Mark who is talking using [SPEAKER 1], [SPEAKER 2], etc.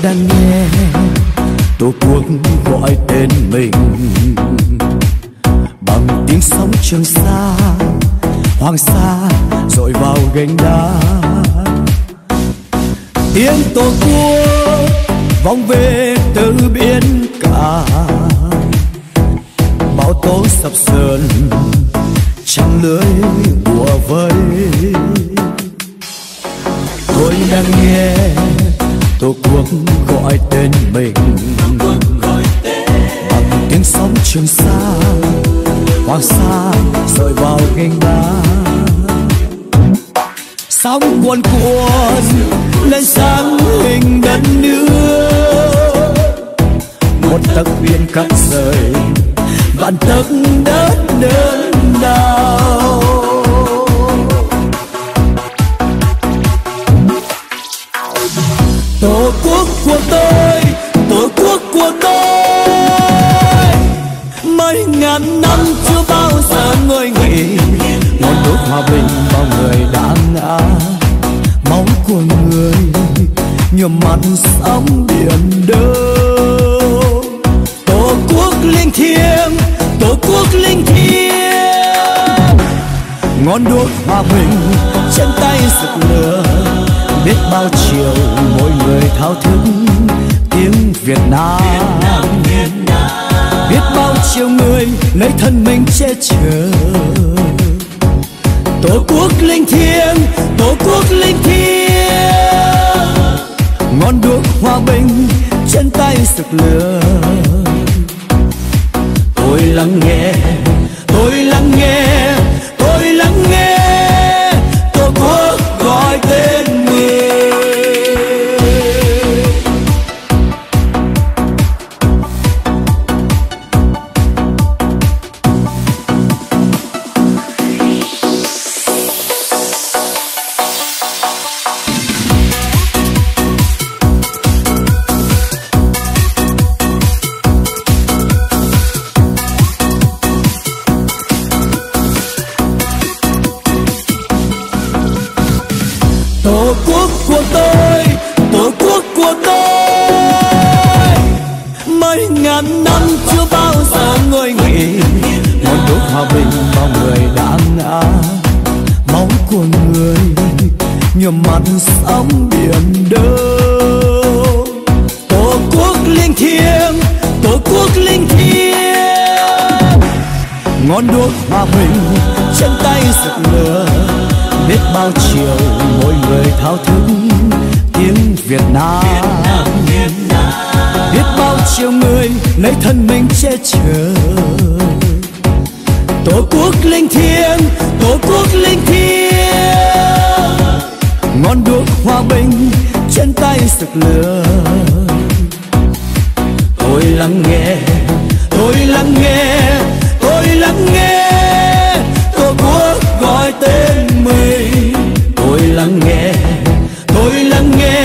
[SPEAKER 1] đang nghe tổ quốc gọi tên mình bằng tiếng sóng Trường Sa, Hoàng Sa dội vào gành đá. Tiếng tổ quốc vọng về từ biển cả, bão tố sập sờn trăng lưới bùa vây. Tôi đang nghe tổ quốc gọi tên mình bằng tiếng sóng Trường Sa, Hoàng Sa rơi vào gành đá. Sóng cuồn cuộn lên sáng hình đất nước, một tấc biển cắt rời vạn tấc đất đớn đau. Tổ quốc của tôi, tổ quốc của tôi, mấy ngàn năm chưa bao giờ ngơi nghỉ. Ngọn đuốc hòa bình bao người đã ngã, máu của người nhuộm mặt sóng biển đâu. Tổ quốc linh thiêng, tổ quốc linh thiêng, ngọn đuốc hòa bình trên tay rực lửa. Biết bao chiều mỗi người thao thức tiếng Việt Nam, biết bao chiều người lấy thân mình che chở. Tổ quốc linh thiêng, tổ quốc linh thiêng, ngọn đuốc hòa bình trên tay rực lửa. Tôi lắng nghe, tôi lắng nghe, tôi lắng nghe tổ quốc gọi tên mình. Tổ quốc của tôi, tổ quốc của tôi, mấy ngàn năm chưa bao giờ ngơi nghỉ. Ngọn đuốc hòa bình bao người đã ngã, máu của người nhuộm mặt sóng biển đâu. Tổ quốc linh thiêng, tổ quốc linh thiêng, ngọn đuốc hòa bình trên tay rực lửa. Biết bao chiều mỗi người thao thức tiếng Việt Nam, biết bao chiều người lấy thân mình che chở. Tổ quốc linh thiêng, tổ quốc linh thiêng, ngọn đuốc hòa bình trên tay rực lửa. Tôi lắng nghe, tôi lắng nghe, tôi lắng nghe tổ quốc gọi tên mình. Tôi lắng nghe, tôi lắng nghe,